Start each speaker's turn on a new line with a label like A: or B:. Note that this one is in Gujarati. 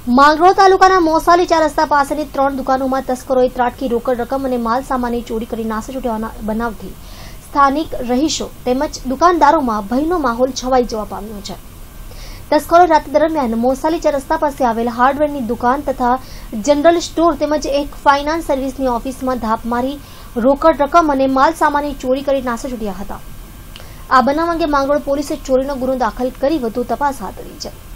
A: માંગરોળ તાલુકાના મોસાલી 4 રસ્તા પાસેની 3 દુકાનોમાં તસ્કરોએ ત્રાટકી રોકડ રકમ અને માલ સામાનની ચોરી કરી નાસી છૂટવાના બનાવથી સ્થાનિક રહીશો તેમજ દુકાનદારોમાં ભયનો માહોલ છવાઈ જવા પામ્યો છે। તસ્કરોએ રાત દરમિયાન મોસાલી 4 રસ્તા પાસે આવેલ હાર્ડવેરની દુકાન તથા જનરલ સ્ટોર તેમજ એક ફાઇનાન્સ સર્વિસની ઓફિસમાં ધાપ મારી રોકડ રકમ અને માલ સામાનની ચોરી કરી નાસી છૂટ્યા હતા। આ બનાવ અંગે માંગરોળ પોલીસે ચોરીનો ગુનો દાખલ કરી વધુ તપાસ હાથ ધરી છે।